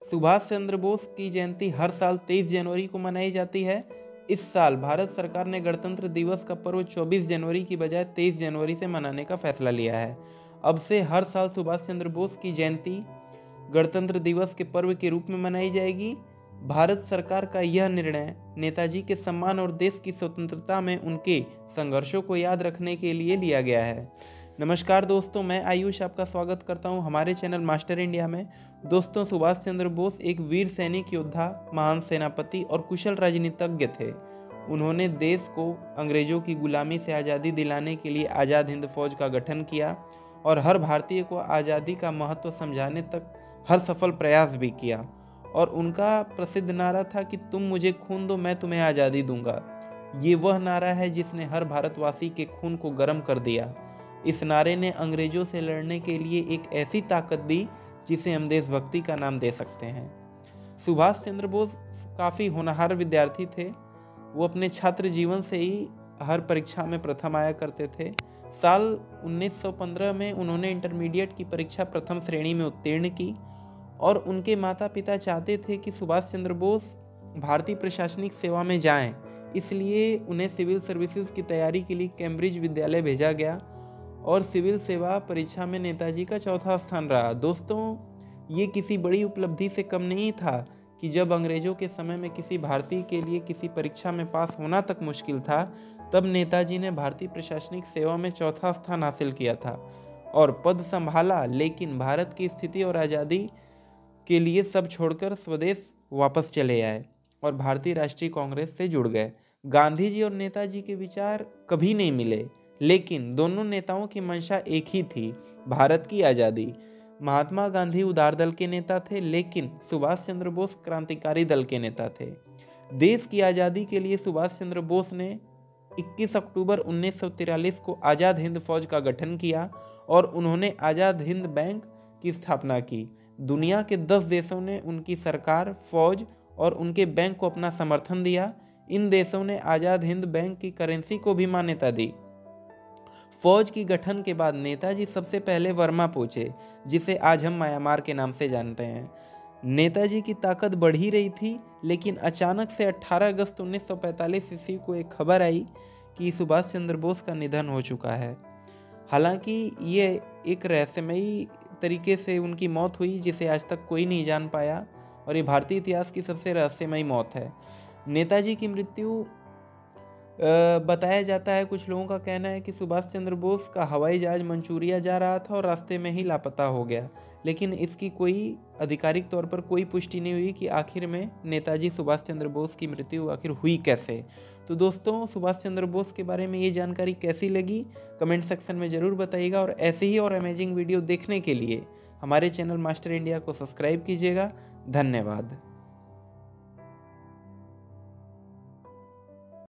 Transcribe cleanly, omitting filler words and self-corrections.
सुभाष चंद्र बोस की जयंती हर साल 23 जनवरी को मनाई जाती है। इस साल भारत सरकार ने गणतंत्र दिवस का पर्व 24 जनवरी की बजाय 23 जनवरी से मनाने का फैसला लिया है। अब से हर साल सुभाष चंद्र बोस की जयंती गणतंत्र दिवस के पर्व के रूप में मनाई जाएगी। भारत सरकार का यह निर्णय नेताजी के सम्मान और देश की स्वतंत्रता में उनके संघर्षों को याद रखने के लिए लिया गया है। नमस्कार दोस्तों, मैं आयुष आपका स्वागत करता हूं हमारे चैनल मास्टर इंडिया में। दोस्तों, सुभाष चंद्र बोस एक वीर सैनिक योद्धा, महान सेनापति और कुशल राजनीतिज्ञ थे। उन्होंने देश को अंग्रेजों की गुलामी से आज़ादी दिलाने के लिए आज़ाद हिंद फौज का गठन किया और हर भारतीय को आज़ादी का महत्व समझाने तक हर सफल प्रयास भी किया। और उनका प्रसिद्ध नारा था कि तुम मुझे खून दो, मैं तुम्हें आज़ादी दूंगा। ये वह नारा है जिसने हर भारतवासी के खून को गर्म कर दिया। इस नारे ने अंग्रेजों से लड़ने के लिए एक ऐसी ताकत दी जिसे हम देशभक्ति का नाम दे सकते हैं। सुभाष चंद्र बोस काफ़ी होनहार विद्यार्थी थे। वो अपने छात्र जीवन से ही हर परीक्षा में प्रथम आया करते थे। साल 1915 में उन्होंने इंटरमीडिएट की परीक्षा प्रथम श्रेणी में उत्तीर्ण की और उनके माता पिता चाहते थे कि सुभाष चंद्र बोस भारतीय प्रशासनिक सेवा में जाएं। इसलिए उन्हें सिविल सर्विसेज की तैयारी के लिए कैम्ब्रिज विद्यालय भेजा गया और सिविल सेवा परीक्षा में नेताजी का चौथा स्थान रहा। दोस्तों, ये किसी बड़ी उपलब्धि से कम नहीं था कि जब अंग्रेजों के समय में किसी भारतीय के लिए किसी परीक्षा में पास होना तक मुश्किल था, तब नेताजी ने भारतीय प्रशासनिक सेवा में चौथा स्थान हासिल किया था और पद संभाला। लेकिन भारत की स्थिति और आज़ादी के लिए सब छोड़कर स्वदेश वापस चले आए और भारतीय राष्ट्रीय कांग्रेस से जुड़ गए। गांधी जी और नेताजी के विचार कभी नहीं मिले, लेकिन दोनों नेताओं की मंशा एक ही थी, भारत की आज़ादी। महात्मा गांधी उदार दल के नेता थे, लेकिन सुभाष चंद्र बोस क्रांतिकारी दल के नेता थे। देश की आज़ादी के लिए सुभाष चंद्र बोस ने 21 अक्टूबर 1943 को आज़ाद हिंद फौज का गठन किया और उन्होंने आज़ाद हिंद बैंक की स्थापना की। दुनिया के 10 देशों ने उनकी सरकार, फौज और उनके बैंक को अपना समर्थन दिया। इन देशों ने आज़ाद हिंद बैंक की करेंसी को भी मान्यता दी। फौज की गठन के बाद नेताजी सबसे पहले वर्मा पहुंचे, जिसे आज हम म्यांमार के नाम से जानते हैं। नेताजी की ताकत बढ़ ही रही थी, लेकिन अचानक से 18 अगस्त 1945 ईस्वी को एक खबर आई कि सुभाष चंद्र बोस का निधन हो चुका है। हालांकि ये एक रहस्यमयी तरीके से उनकी मौत हुई जिसे आज तक कोई नहीं जान पाया और ये भारतीय इतिहास की सबसे रहस्यमयी मौत है। नेताजी की मृत्यु बताया जाता है, कुछ लोगों का कहना है कि सुभाष चंद्र बोस का हवाई जहाज मंचूरिया जा रहा था और रास्ते में ही लापता हो गया, लेकिन इसकी कोई आधिकारिक तौर पर कोई पुष्टि नहीं हुई कि आखिर में नेताजी सुभाष चंद्र बोस की मृत्यु आखिर हुई कैसे। तो दोस्तों, सुभाष चंद्र बोस के बारे में ये जानकारी कैसी लगी कमेंट सेक्शन में ज़रूर बताइएगा और ऐसे ही और अमेजिंग वीडियो देखने के लिए हमारे चैनल मास्टर इंडिया को सब्सक्राइब कीजिएगा। धन्यवाद।